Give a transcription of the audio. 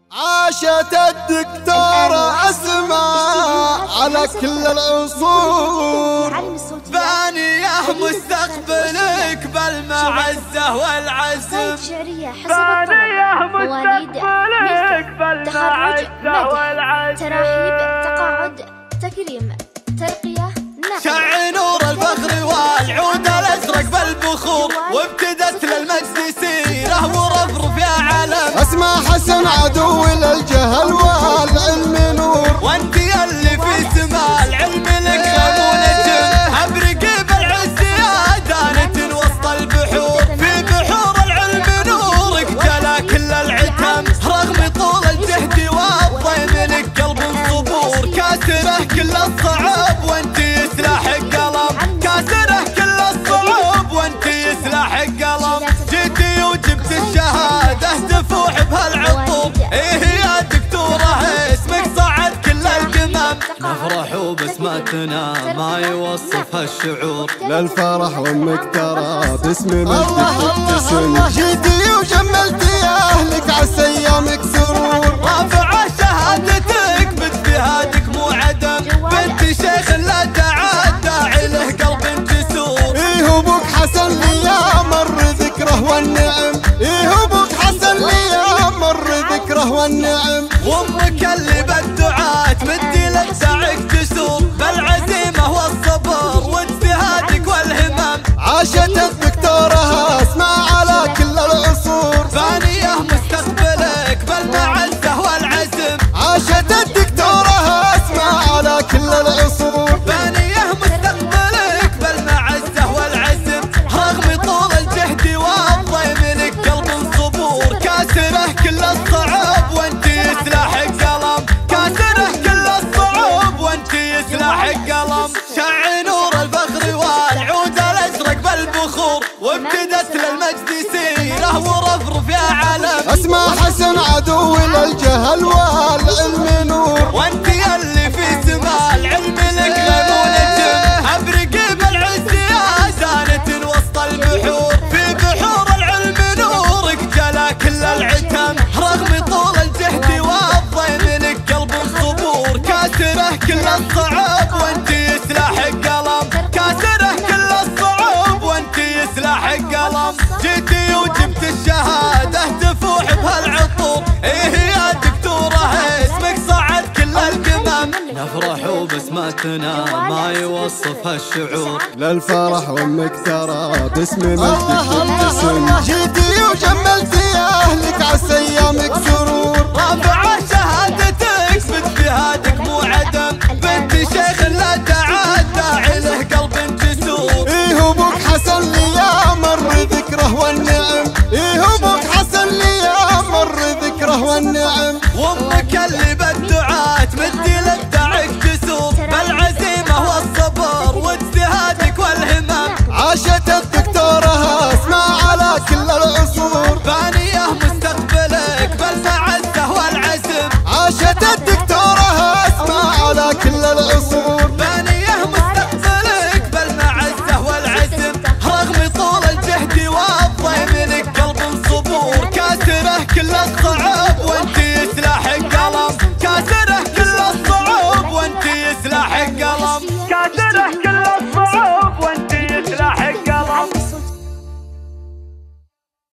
عاشت الدكتورة أسماء على كل العصور، فانية مستقبلك بالمعزة والعزم، فانية مستقبلك بالمعزة والعزم، تراحيب، تقاعد، تكريم، ترقية، شع نور الفخر والعود الأزرق بالبخور، وابتدت للمجد سيره ورفرف يا علم. أسماء حسن عدو للجهل والعلم نور، وانت اللي في سما العلم لك غم ونجم، ابرق بالعز يا دانة وسط البحور، في بحور العلم نورك جلا كل العتم، رغم طول الجهد والضيم لك قلب صبور، كاسره كل الصعب وانت يسلاح القلم، كاسره كل الصعب وانت يسلاح القلم، جيتي وجبت الشهادة تفوح بهالعطور، ايه يا دكتورة اسمك صعد كل القمم، نفرح وبسمتنا ما يوصفها الشعور، للفرح وامك ترى باسم مجدك تبتسم، جيتي وجملتي اهلك عسى ايامك سرور، رافعة شهادتك باجتهادك مو عدم، بنت شيخ لا تعدى عليه قلب تسور، ايه ابوك حسن لي يا مر ذكره والنعم، ايه ابوك حسن لي يا مر ذكره والنعم، وامك اللي بالدعاء تمدي لسعك تسور، بالعزيمة والصبر واجتهادك والهمم، عاشت الدكتورة أسماء على كل العصور، فانية مستقبلك بالمعزة والعزم، عاشت الدكتورة أسماء على كل العصور، فانية مستقبلك بالمعزة والعزم، رغم طول الجهد والضيم لك قلب صبور، كاسره كل الصعب وانت يسلاح القلم، كاسره كل الصعب وانت يسلاح القلم، شع نور الفخر والعود الازرق بالبخور، وابتدت للمجد سيره ورفرف يا علم. أسماء حسن عدو للجهل والعلم نور، وانت اللي في سما العلم لك غم ونجم، ابرق بالعز يا دانة وسط البحور، في بحور العلم نورك جلا كل العتم، رغم طول الجهد والضيم لك قلب صبور، كاسره كل الصعب وانت يسلاح القلم، كاسره كل الصعب وانت يسلاح القلم، جيتي وجبت الشهادة تفوح بهالعطور، ايه يا دكتورة اسمك صعد كل القمم، نفرح وبسمتنا ما يوصفها الشعور، للفرح وامك ترى باسم مجدك تبتسم، جيتي وجملتي اهلك عسى ايامك سرور، رافعة شهادتك باجتهادك مو عدم، بنت شيخ لا تعدى عليه قلب تسور، ايه ابوك حسن لي يا مر ذكره والنعم، ايه ابوك حسن لي يا مر ذكره والنعم، وامك اللي بالدعاء تمدي